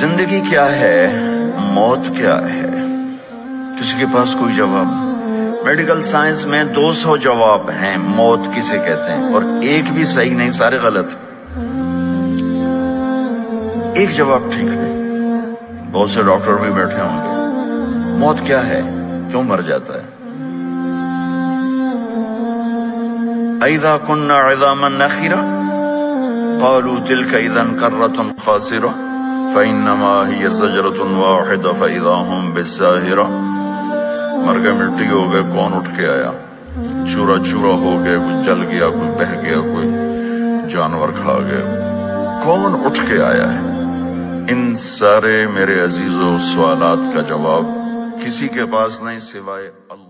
जिंदगी क्या है, मौत क्या है, किसी के पास कोई जवाब नहीं। मेडिकल साइंस में 200 जवाब हैं मौत किसे कहते हैं, और एक भी सही नहीं, सारे गलत। एक जवाब ठीक नहीं। बहुत से डॉक्टर भी बैठे होंगे, मौत क्या है, क्यों मर जाता है। ऐज़ा कुन्ना इज़ामन नखीरा क़ालू तिल्का इज़न कर्रतुन खासिरा फ़इन्नमा हिय ज़जरतुन वाहिदा फ़इज़ा हुम बिस्साहिरा। मर गए, मिट्टी हो गए, कौन उठ के आया। चूरा चूरा हो गए, कोई जल गया, कोई बह गया, कोई जानवर खा गए, कौन उठ के आया है। इन सारे मेरे अजीजों सवालात का जवाब किसी के पास नहीं सिवाय अल्लाह।